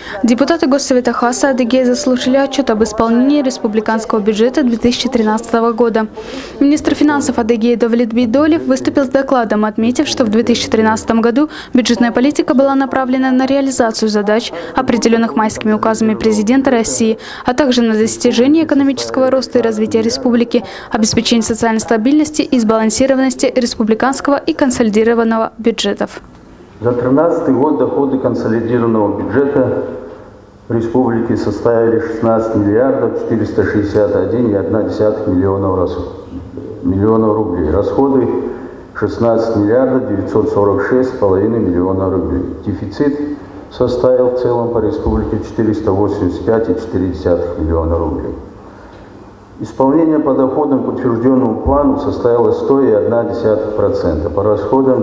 Депутаты Госсовета Хаса Адыгеи заслушали отчет об исполнении республиканского бюджета 2013 года. Министр финансов Адыгеи Давлет Бейдолев выступил с докладом, отметив, что в 2013 году бюджетная политика была направлена на реализацию задач, определенных майскими указами президента России, а также на достижение экономического роста и развития республики, обеспечение социальной стабильности и сбалансированности республиканского и консолидированного бюджетов. За 2013 год доходы консолидированного бюджета республики составили 16 миллиардов 461,1 миллиона рублей. Расходы 16 миллиардов 946,5 миллиона рублей. Дефицит составил в целом по республике 485,4 миллиона рублей. Исполнение по доходам к утвержденному плану составило 100,1%, по расходам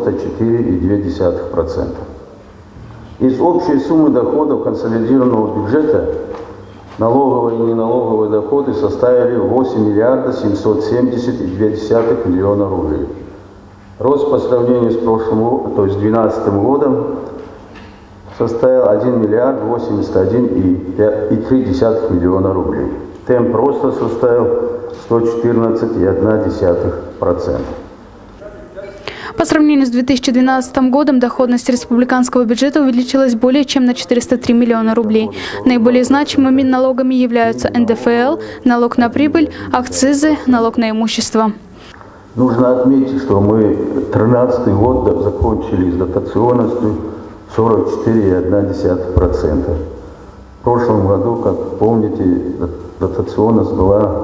94,2%. Из общей суммы доходов консолидированного бюджета налоговые и неналоговые доходы составили 8 миллиардов 770,2 миллиона рублей. Рост по сравнению с прошлым, то есть 2012 годом, составил 1 миллиард 81,3 миллиона рублей. Темп роста составил 114,1%. По сравнению с 2012 годом доходность республиканского бюджета увеличилась более чем на 403 миллиона рублей. Наиболее значимыми налогами являются НДФЛ, налог на прибыль, акцизы, налог на имущество. Нужно отметить, что мы 2013 год закончили с дотационностью 44,1%. В прошлом году, как помните, дотационность была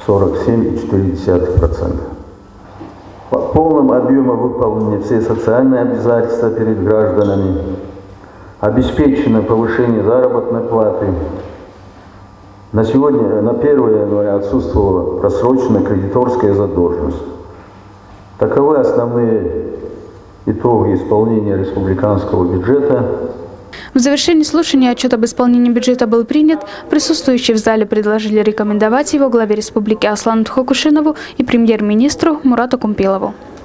47,4%. По полному объему выполнены все социальные обязательства перед гражданами, обеспечено повышение заработной платы. На сегодня, на 1 января отсутствовала просроченная кредиторская задолженность. Таковы основные итоги исполнения республиканского бюджета. В завершении слушания отчет об исполнении бюджета был принят. Присутствующие в зале предложили рекомендовать его главе республики Аслану Тхокушинову и премьер-министру Мурату Кумпилову.